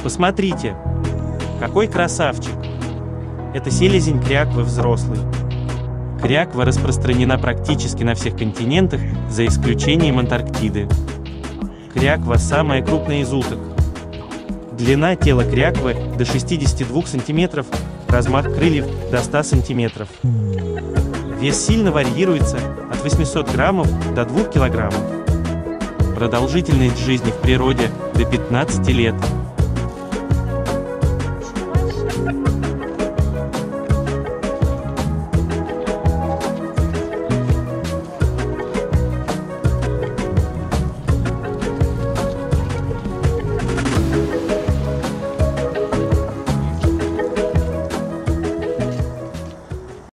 Посмотрите, какой красавчик! Это селезень кряквы взрослый. Кряква распространена практически на всех континентах, за исключением Антарктиды. Кряква самая крупная из уток. Длина тела кряквы до 62 см, размах крыльев до 100 см. Вес сильно варьируется от 800 граммов до 2 килограммов. Продолжительность жизни в природе до 15 лет.